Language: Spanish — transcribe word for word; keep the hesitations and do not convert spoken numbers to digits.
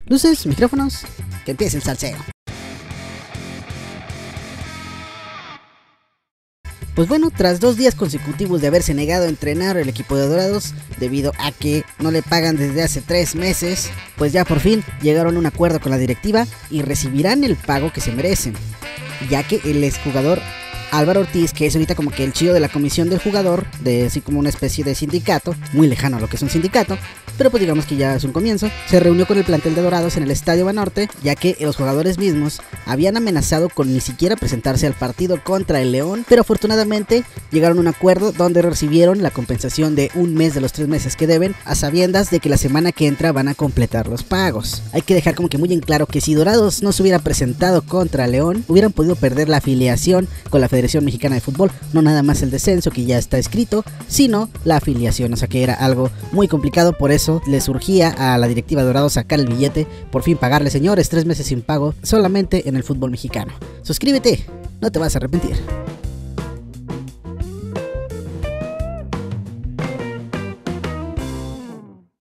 Luces, micrófonos, que empiece el salseo. Pues bueno, tras dos días consecutivos de haberse negado a entrenar el equipo de Dorados debido a que no le pagan desde hace tres meses, pues ya por fin llegaron a un acuerdo con la directiva y recibirán el pago que se merecen, ya que el exjugador Álvaro Ortiz, que es ahorita como que el chido de la comisión del jugador, de así como una especie de sindicato, muy lejano a lo que es un sindicato, pero pues digamos que ya es un comienzo, se reunió con el plantel de Dorados en el Estadio Banorte, ya que los jugadores mismos habían amenazado con ni siquiera presentarse al partido contra el León, pero afortunadamente llegaron a un acuerdo donde recibieron la compensación de un mes de los tres meses que deben, a sabiendas de que la semana que entra van a completar los pagos. Hay que dejar como que muy en claro que si Dorados no se hubiera presentado contra León, hubieran podido perder la afiliación con la Federación Mexicana de Fútbol, no nada más el descenso que ya está escrito, sino la afiliación, o sea que era algo muy complicado. Por eso le surgía a la directiva de Dorados sacar el billete, por fin pagarle, señores, tres meses sin pago solamente en el fútbol mexicano. Suscríbete, no te vas a arrepentir.